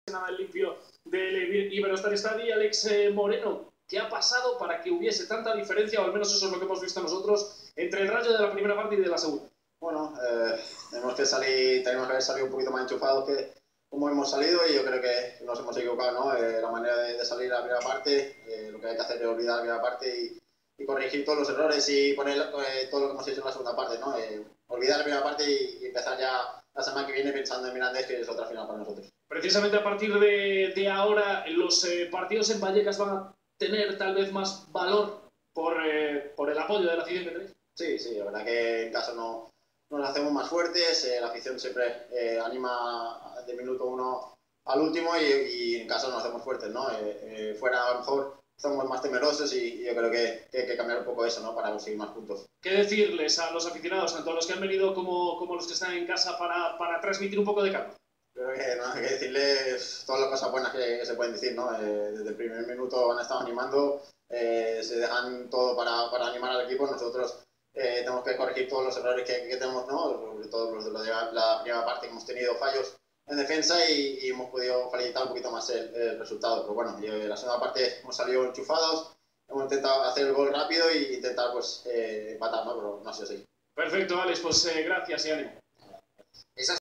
nada el limpio del Iberostar Stadi. Alex Moreno, ¿qué ha pasado para que hubiese tanta diferencia, o al menos eso es lo que hemos visto nosotros, entre el Rayo de la primera parte y de la segunda? Bueno, tenemos que haber salido un poquito más enchufados que como hemos salido, y yo creo que nos hemos equivocado, ¿no? La manera de salir a la primera parte, lo que hay que hacer es olvidar la primera parte y corregir todos los errores y poner todo lo que hemos hecho en la segunda parte, ¿no? Olvidar la primera parte y empezar ya la semana que viene pensando en Mirandés, que es otra final para nosotros. Precisamente a partir de ahora, los partidos en Vallecas van a tener tal vez más valor por el apoyo de la afición que tenéis. Sí, la verdad que en casa no nos hacemos más fuertes, la afición siempre anima de minuto uno al último y en casa nos hacemos fuertes, ¿no? Fuera a lo mejor somos más temerosos y yo creo que hay que cambiar un poco eso, ¿no? Para conseguir más puntos. ¿Qué decirles a los aficionados, tanto a los que han venido como los que están en casa, para transmitir un poco de calma? Creo que no hay que decirles todas las cosas buenas que se pueden decir, ¿no? Desde el primer minuto han estado animando, se dejan todo para animar al equipo. Nosotros tenemos que corregir todos los errores que tenemos, ¿no? Sobre todo los de la primera parte, que hemos tenido fallos en defensa y hemos podido facilitar un poquito más el resultado. Pero bueno, la segunda parte hemos salido enchufados, hemos intentado hacer el gol rápido e intentar pues, empatar, ¿no? Pero no ha sido así. Perfecto, Alex, pues gracias y ánimo.